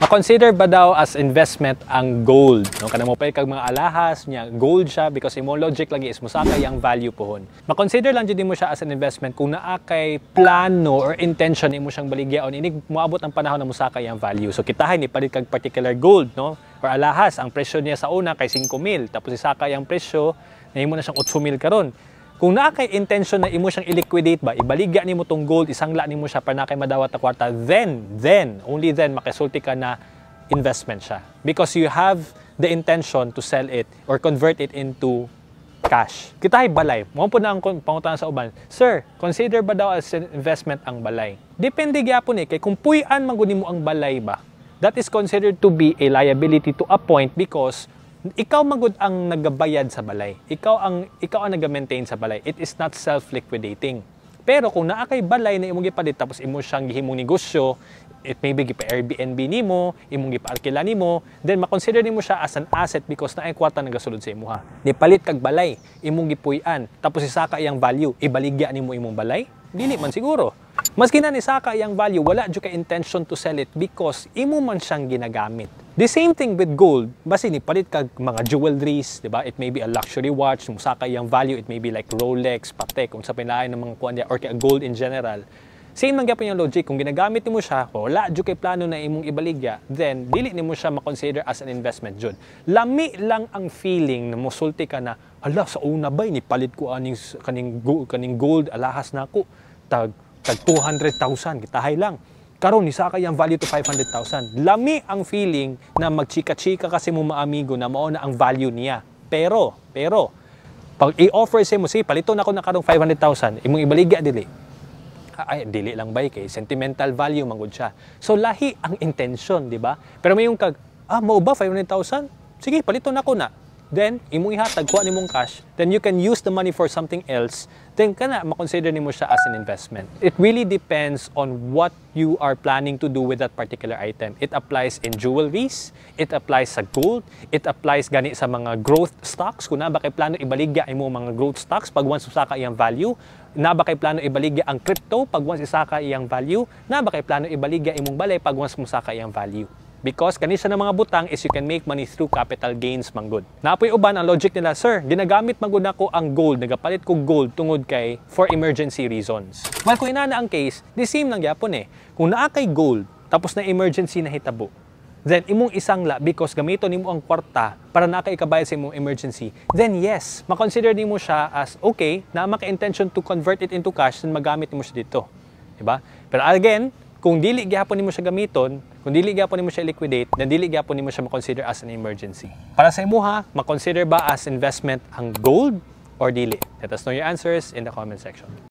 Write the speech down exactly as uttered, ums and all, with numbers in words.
Ma-consider ba daw as investment ang gold? No, kanang mo pa kag mga alahas niya, gold siya because imo logic lagi is musaka yang value pohon. Ma-consider lang jud mo siya as an investment kung naa kay plano or intention imo siyang baligyaon inig moabot ang panahon na musaka yang value. So kitahay ni palit kag particular gold, no? Or alahas, ang presyo niya sa una kay five mil, tapos isaka yang presyo nahimo na siyang eight mil karon. Kung naa kay intention na imo siyang i-liquidate ba, ibaligya nimo tong gold, isangla nimo siya para na kay madawat na kwarta, then, then, only then, makasulti ka na investment siya. Because you have the intention to sell it or convert it into cash. Kita ay balay. Mo po na ang pangutan sa uban, Sir, consider ba daw as investment ang balay? Depende gyapon eh, kay kung puy-an mangguni mo ang balay ba, that is considered to be a liability to a point because ikaw magud ang nagabayad sa balay. Ikaw ang ikaw ang naga-maintain sa balay. It is not self-liquidating. Pero kung naa kay balay na imong gipalit tapos imo siyang gihimong negosyo, it may be gipa Airbnb nimo, imong gipaarkila nimo, then ma-consider nimo siya as an asset because naay kwarta nagasulod sa imuha. Ni palit kag balay, imong gipuy-an, tapos isaka iyang value, ibaligya nimo imong balay? Dili man siguro. Maski na ni saka iyang value, wala jud ka intention to sell it because imo man siyang ginagamit. The same thing with gold, basi ni palit kag mga jewelries, di ba? It may be a luxury watch, musaka iyang value, it may be like Rolex, Patek, kung sa pinaay ng mga kuan or kay gold in general. Same man gyapon yung logic, kung ginagamit nimo siya, wala jud kay plano na imong ibaligya, then dili nimo siya ma-consider as an investment jud. Lami lang ang feeling na mosulti ka na, hala sa una bay ni palit ko aning kaning gold, kaning gold alahas nako tag tag two hundred thousand kitahay lang. Karon ni saka yang value to five hundred thousand. Lami ang feeling na magchika-chika kasi mo maamigo na mao na ang value niya. Pero, pero pag i-offer sa mo, sige, palito na ko na karong five hundred thousand, imong ibaligya dili. Ay, dili lang bay kay sentimental value manggod siya. So lahi ang intention, di ba? Pero may yung kag, ah, mao ba five hundred thousand? Sige, palito na ko na. Then, imong ihatag, kuha nimong cash, then you can use the money for something else, then kana, makonsider nimo siya as an investment. It really depends on what you are planning to do with that particular item. It applies in jewelries, it applies sa gold, it applies gani sa mga growth stocks, kung na ba kay plano ibaligya imo mga growth stocks pag once usaka iyang value, na ba kay plano ibaligya ang crypto pag once isaka iyang value, na ba kay plano ibaligya imong balay pag once musaka iyang value. Because kanisa ng mga butang is you can make money through capital gains manggod. Napoy uban ang logic nila, Sir, ginagamit manggod nako ang gold, nagapalit ko gold tungod kay for emergency reasons. Well, kung inana ang case, the same lang gyapon eh. Kung naa kay gold, tapos na emergency na hitabo, then imong isangla because gamiton nimo ang kwarta para naa kay ikabayad sa imong emergency, then yes, ma-consider nimo siya as okay, na maka-intention to convert it into cash and magamit nimo siya dito. Diba? Pero again, kung dili gyapon nimo siya gamiton, kung dili gyapon nimo siya liquidate, then dili gyapon nimo siya ma-consider as an emergency. Para sa imuha, ma-consider ba as investment ang gold or dili? Let us know your answers in the comment section.